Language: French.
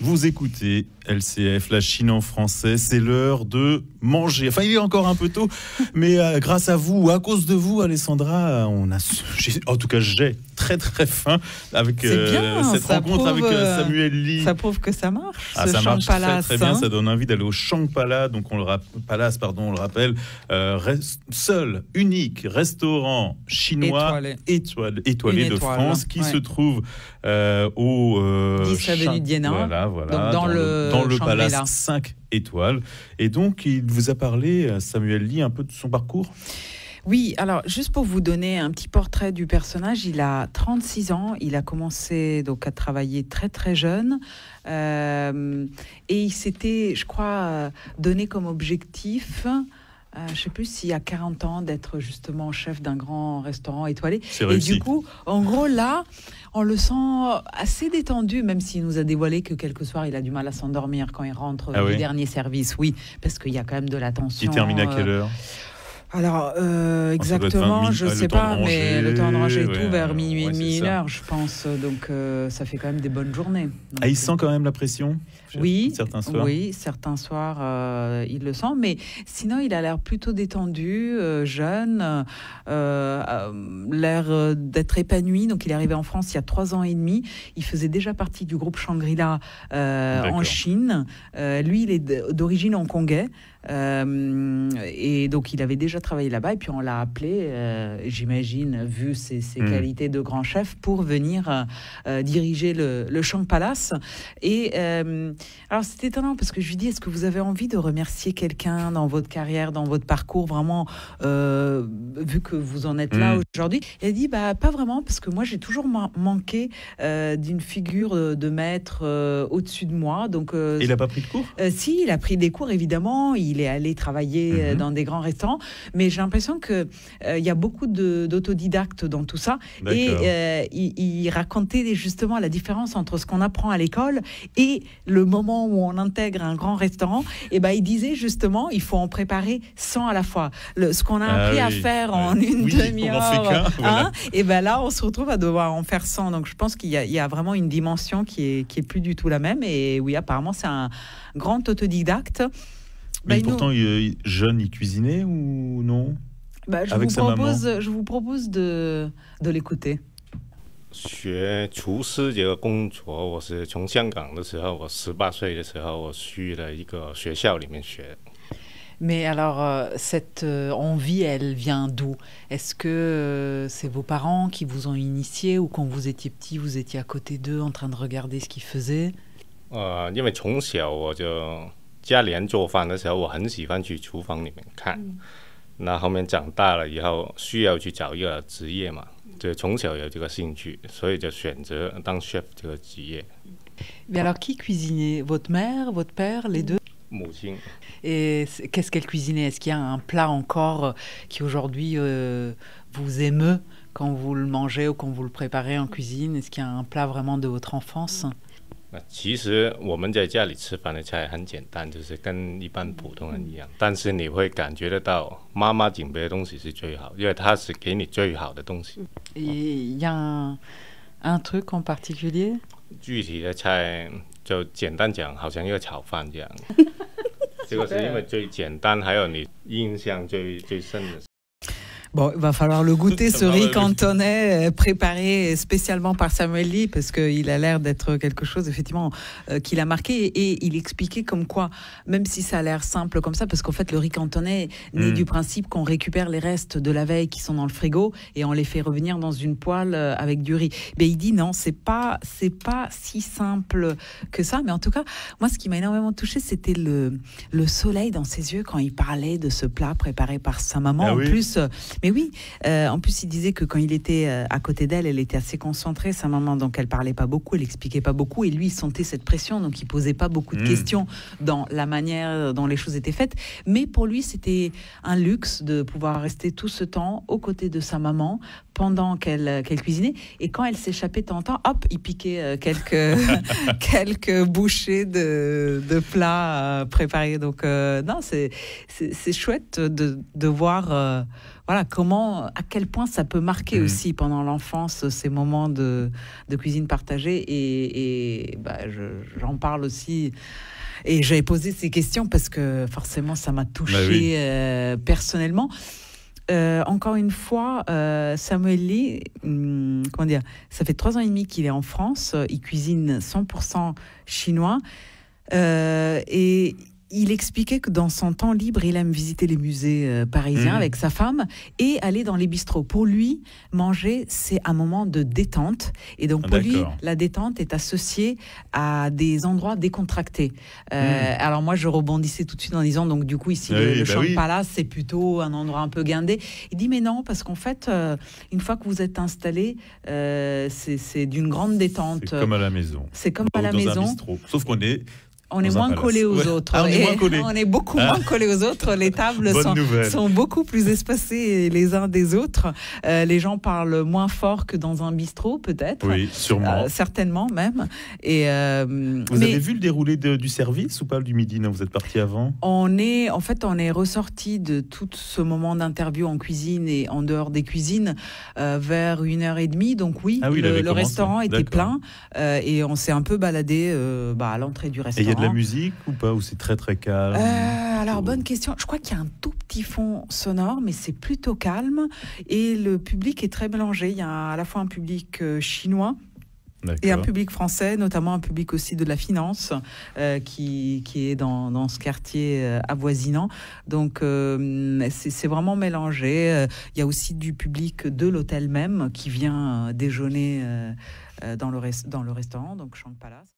Vous écoutez LCF, la Chine en français, c'est l'heure de manger. Enfin, il est encore un peu tôt, mais grâce à vous, à cause de vous, Alessandra, en tout cas, j'ai très très faim avec cette rencontre avec Samuel Lee. Ça prouve que ça marche. Ça marche très, très bien. Ça donne envie d'aller au Shang Palace. Donc on le rappelle, seul, unique restaurant chinois étoilé de France qui se trouve au 10 avenue d'Iéna. Voilà, donc dans le Palace 5 étoiles. Et donc, il vous a parlé, Samuel Lee, un peu de son parcours ? Oui, alors juste pour vous donner un petit portrait du personnage, il a 36 ans, il a commencé donc à travailler très très jeune et il s'était, je crois, donné comme objectif... je ne sais plus s'il y a 40 ans d'être justement chef d'un grand restaurant étoilé. Et du coup, en gros, là, on le sent assez détendu, même s'il nous a dévoilé que quelques soirs, il a du mal à s'endormir quand il rentre du dernier service. Oui, parce qu'il y a quand même de la tension. Il termine à quelle heure ? Alors, exactement, je ne sais pas, mais le temps de ranger et tout, vers minuit et demi, 1h, je pense. Donc, ça fait quand même des bonnes journées. Donc, il sent quand même la pression ? Oui, certains soirs, il le sent, mais sinon, il a l'air plutôt détendu, jeune, l'air d'être épanoui. Donc, il est arrivé en France il y a 3 ans et demi. Il faisait déjà partie du groupe Shangri-La en Chine. Lui, il est d'origine hongkongais. Et donc il avait déjà travaillé là-bas et puis on l'a appelé, j'imagine, vu ses qualités de grand chef, pour venir diriger le Shang Palace. Et alors c'est étonnant parce que je lui dis, est-ce que vous avez envie de remercier quelqu'un dans votre carrière, dans votre parcours, vraiment, vu que vous en êtes là aujourd'hui? Elle dit, pas vraiment, parce que moi j'ai toujours manqué d'une figure de maître au-dessus de moi. Donc, il n'a pas pris de cours? Si, il a pris des cours, évidemment. Il est allé travailler dans des grands restaurants, mais j'ai l'impression que il y a beaucoup d'autodidactes dans tout ça. Et il racontait justement la différence entre ce qu'on apprend à l'école et le moment où on intègre un grand restaurant. Et il disait justement, il faut en préparer 100 à la fois. Ce qu'on a appris à faire en une demi-heure, et là, on se retrouve à devoir en faire 100. Donc, je pense qu'il y a vraiment une dimension qui est plus du tout la même. Et oui, apparemment, c'est un grand autodidacte. Mais pourtant, jeune, il cuisinait ou non? Je vous propose de l'écouter. 学厨师这个工作，我是从香港的时候，我18岁的时候，我去了一个学校里面学。 Mais alors, cette envie, elle vient d'où? Est-ce que c'est vos parents qui vous ont initié, ou quand vous étiez petit, vous étiez à côté d'eux en train de regarder ce qu'ils faisaient? 因为从小我就家里人做饭的时候，我很喜欢去厨房里面看。那后面长大了以后，需要去找一个职业嘛，就从小有这个兴趣，所以就选择当 chef 这个职业。 Mais alors, qui cuisinait? Votre mère, votre père, les deux? 母亲。 Et qu'est-ce qu'elle cuisinait? Est-ce qu'il y a un plat encore qui aujourd'hui vous émeut quand vous le mangez ou quand vous le préparez en cuisine? Est-ce qu'il y a un plat vraiment de votre enfance? 其实我们在家里吃饭的菜很简单，就是跟一般普通人一样。但是你会感觉得到，妈妈准备的东西是最好，因为她是给你最好的东西。 Il y a un truc en particulier? 具体的菜就简单讲，好像一个炒饭这样。这个是因为最简单，还有你印象最深的。 Bon, il va falloir le goûter, ce riz cantonais préparé spécialement par Samuel Lee, parce qu'il a l'air d'être quelque chose, effectivement, qui l'a marqué. Et il expliquait comme quoi, même si ça a l'air simple comme ça, parce qu'en fait, le riz cantonais naît du principe qu'on récupère les restes de la veille qui sont dans le frigo et on les fait revenir dans une poêle avec du riz. Mais il dit non, c'est pas si simple que ça. Mais en tout cas, moi, ce qui m'a énormément touché, c'était le soleil dans ses yeux quand il parlait de ce plat préparé par sa maman. Mais oui, en plus, il disait que quand il était à côté d'elle, elle était assez concentrée, sa maman, donc elle parlait pas beaucoup, elle expliquait pas beaucoup, et lui, il sentait cette pression, donc il posait pas beaucoup de questions dans la manière dont les choses étaient faites. Mais pour lui, c'était un luxe de pouvoir rester tout ce temps aux côtés de sa maman pendant qu'elle cuisinait. Et quand elle s'échappait de temps en temps, hop, il piquait quelques bouchées de plats préparés. Donc non, c'est chouette de voir voilà, à quel point ça peut marquer aussi pendant l'enfance ces moments de cuisine partagée. Et j'en parle aussi. Et j'avais posé ces questions parce que forcément, ça m'a touchée personnellement. Encore une fois, Samuel Lee, ça fait 3 ans et demi qu'il est en France. Il cuisine 100% chinois. Et il expliquait que dans son temps libre, il aime visiter les musées parisiens avec sa femme et aller dans les bistrots. Pour lui, manger, c'est un moment de détente. Et donc, pour lui, la détente est associée à des endroits décontractés. Alors moi, je rebondissais tout de suite en disant, donc du coup, ici, le Champ Palace, c'est plutôt un endroit un peu guindé. Il dit, mais non, parce qu'en fait, une fois que vous êtes installé, c'est d'une grande détente. C'est comme à la maison. C'est comme à la maison. Un bistrot. Sauf qu'on est... On est moins collés aux autres. Ah, on est beaucoup moins collés aux autres. Les tables sont beaucoup plus espacées les uns des autres. Les gens parlent moins fort que dans un bistrot, peut-être. Oui, sûrement. Certainement même. Et, vous avez vu le déroulé du service ou pas, du midi? Non, vous êtes parti avant. On est ressorti de tout ce moment d'interview en cuisine et en dehors des cuisines vers 1h30. Donc oui, le restaurant était plein et on s'est un peu baladé à l'entrée du restaurant. De la musique ou pas, ou c'est très très calme? Alors bonne question, je crois qu'il y a un tout petit fond sonore, mais c'est plutôt calme et le public est très mélangé. Il y a à la fois un public chinois et un public français, notamment un public aussi de la finance qui est dans ce quartier avoisinant. Donc c'est vraiment mélangé. Il y a aussi du public de l'hôtel même qui vient déjeuner dans le restaurant, donc Champ Palace.